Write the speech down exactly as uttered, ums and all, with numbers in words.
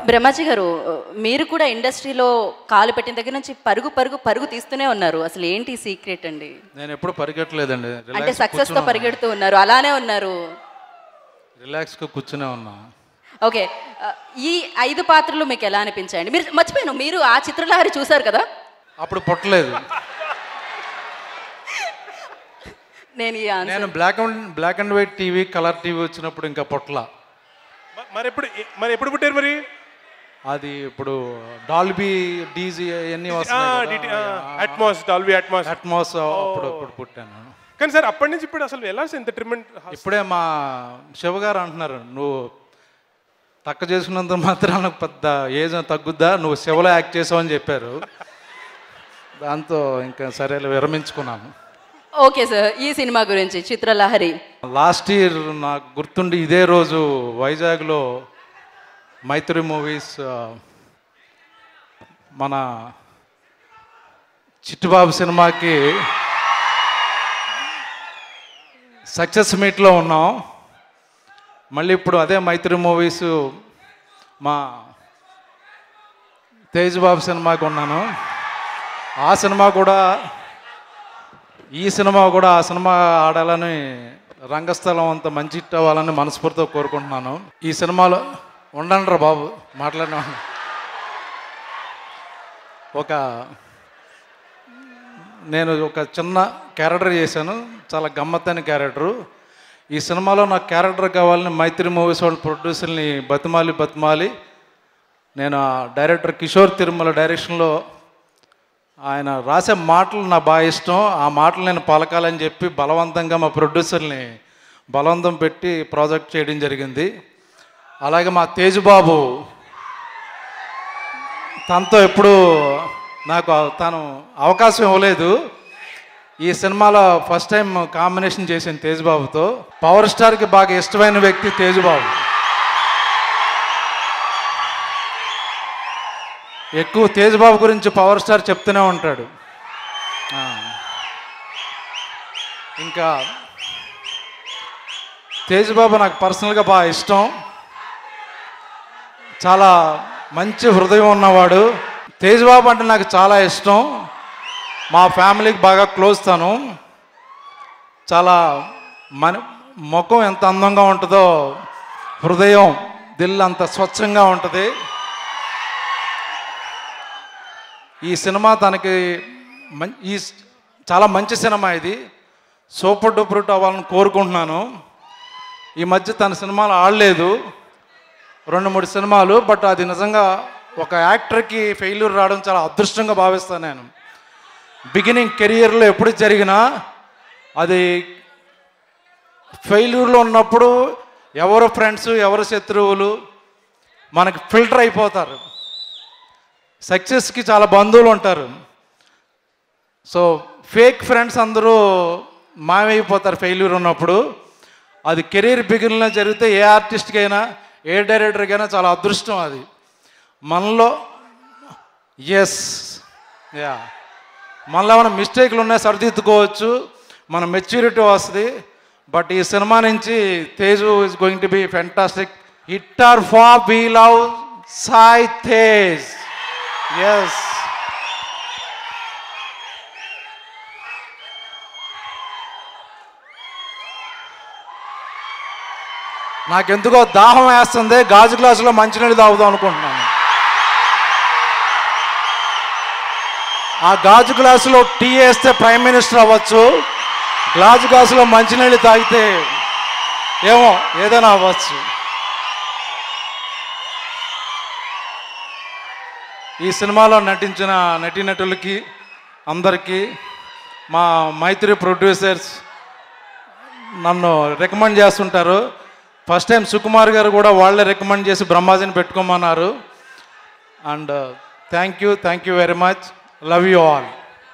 బ్రహ్మాజీ గారు, మీరు కూడా ఇండస్ట్రీలో కాలు పెట్టిన దగ్గర నుంచి పరుగు పరుగు పరుగు తీస్తూనే ఉన్నారు. అసలు ఏంటి సీక్రెట్ అండి? నేను ఎప్పుడు పరిగెట్టలేదండి. అంటే సక్సెస్ తో పరిగెడుతూ ఉన్నారు, అలానే ఉన్నారు. రిలాక్స్ గా కూర్చునే ఉన్నా. ఓకే, ఈ ఐదు పాత్రలు మీకు ఎలా అనిపించాయండి? మీరు మర్చిపోయాను, మీరు ఆ చిత్రలహరి చూసారు కదా? అప్పుడు పుట్టలేదు నేను నేను black and black and white TV, colour TV వచ్చినప్పుడు ఇంకా పుట్టల. మరి ఎప్పుడు మరి ఎప్పుడు పుట్టారు మరి? అది ఇప్పుడు డాల్బీ డీజీ అన్నీ వస్తాయి, అట్మాస్ డాల్బీ అట్మాస్ అట్మాస్ అప్పుడు అప్పుడు పుట్టాను. కానీ సార్ అప్పటి నుంచి ఇప్పుడు అసలు ఎలా ఇంత ట్రీట్మెంట్? ఇప్పుడే మా శివగారు అంటున్నారు, నువ్వు తక్కువ చేసుకున్నంత మాత్రాన పెద్ద ఏజ్ తగ్గుద్దా, నువ్వు శివలో యాక్ట్ చేసావని చెప్పారు. దాంతో ఇంకా సరే విరమించుకున్నాను. ఓకే సార్, ఈ సినిమా గురించి చిత్రలహరి. లాస్ట్ ఇయర్ నాకు గుర్తుండి ఇదే రోజు వైజాగ్లో మైత్రి మూవీస్ మన చిట్టుబాబు సినిమాకి సక్సెస్ మీట్లో ఉన్నాం. మళ్ళీ ఇప్పుడు అదే మైత్రి మూవీస్ మా తేజ్ బాబు సినిమాకి ఉన్నాను. ఆ సినిమా కూడా ఈ సినిమా కూడా ఆ సినిమా ఆడాలని, రంగస్థలం అంత మంచి హిట్ అవ్వాలని మనస్ఫూర్తితో కోరుకుంటున్నాను. ఈ సినిమాలో ఉండండి రా బాబు మాట్లాడినా. ఒక నేను ఒక చిన్న క్యారెక్టర్ చేశాను, చాలా గమ్మత్తైన క్యారెక్టరు. ఈ సినిమాలో నాకు క్యారెక్టర్ కావాలని మైత్రి మూవీస్ వాళ్ళ ప్రొడ్యూసర్ని బతిమాలి బతిమాలి నేను డైరెక్టర్ కిషోర్ తిరుమల డైరెక్షన్లో ఆయన రాసే మాటలు నాకు బాగా ఇష్టం. ఆ మాటలు నేను పలకాలని చెప్పి బలవంతంగా మా ప్రొడ్యూసర్ని బలవంతం పెట్టి ప్రాజెక్ట్ చేయడం జరిగింది. అలాగే మా తేజ్ బాబు తనతో ఎప్పుడు నాకు తను అవకాశం ఇవ్వలేదు. ఈ సినిమాలో ఫస్ట్ టైం కాంబినేషన్ చేశాను తేజ్ బాబుతో. పవర్ స్టార్కి బాగా ఇష్టమైన వ్యక్తి తేజ్ బాబు. ఎక్కువ తేజ్ బాబు గురించి పవర్ స్టార్ చెప్తూనే ఉంటాడు. ఇంకా తేజ్ బాబు నాకు పర్సనల్గా బాగా ఇష్టం. చాలా మంచి హృదయం ఉన్నవాడు. తేజ్ బాబు అంటే నాకు చాలా ఇష్టం. మా ఫ్యామిలీకి బాగా క్లోజ్ తను. చాలా మన ముఖం ఎంత అందంగా ఉంటుందో హృదయం దిల్ అంత స్వచ్ఛంగా ఉంటుంది. ఈ సినిమా తనకి ఈ చాలా మంచి సినిమా, ఇది సూపర్ డూపర్ హిట్ అవ్వాలని కోరుకుంటున్నాను. ఈ మధ్య తన సినిమాలు ఆడలేదు, రెండు మూడు సినిమాలు. బట్ అది నిజంగా ఒక యాక్టర్కి ఫెయిల్యూర్ రావడం చాలా అదృష్టంగా భావిస్తాను నేను. బిగినింగ్ కెరియర్లో ఎప్పుడు జరిగినా అది ఫెయిల్యూర్లో ఉన్నప్పుడు ఎవరు ఫ్రెండ్స్ ఎవరు శత్రువులు మనకి ఫిల్టర్ అయిపోతారు. సక్సెస్కి చాలా బంధువులు ఉంటారు. సో ఫేక్ ఫ్రెండ్స్ అందరూ మాయమైపోతారు ఫెయిల్యూర్ ఉన్నప్పుడు. అది కెరీర్ బిగిన్లో జరిగితే ఏ ఆర్టిస్ట్కి అయినా ఏ డైరెక్టర్కి అయినా చాలా అదృష్టం. అది మనలో ఎస్ యా మనలో ఏమైనా మిస్టేక్లు ఉన్నాయి సరిదిద్దుకోవచ్చు, మన మెచ్యూరిటీ వస్తుంది. బట్ ఈ సినిమా నుంచి Teju is going to be fantastic hit or flop. We love Sai Tej. Yes నాకెందుకో దాహం వేస్తుంది, గాజు గ్లాసులో మంచినీళ్ళు తాగుదాం అనుకుంటున్నాను. ఆ గాజు గ్లాసులో టీ వేస్తే ప్రైమ్ మినిస్టర్ అవ్వచ్చు, గ్లాసు గ్లాసులో మంచినీళ్ళు తాగితే ఏమో ఏదైనా అవ్వచ్చు. ఈ సినిమాలో నటించిన నటీనటులకి అందరికీ, మా మైత్రి ప్రొడ్యూసర్స్ నన్ను రికమెండ్ చేస్తుంటారు. ఫస్ట్ టైం సుకుమార్ గారు కూడా వాళ్ళే రికమెండ్ చేసి బ్రహ్మాజీని పెట్టుకోమన్నారు. And thank you thank you very much. Love you all.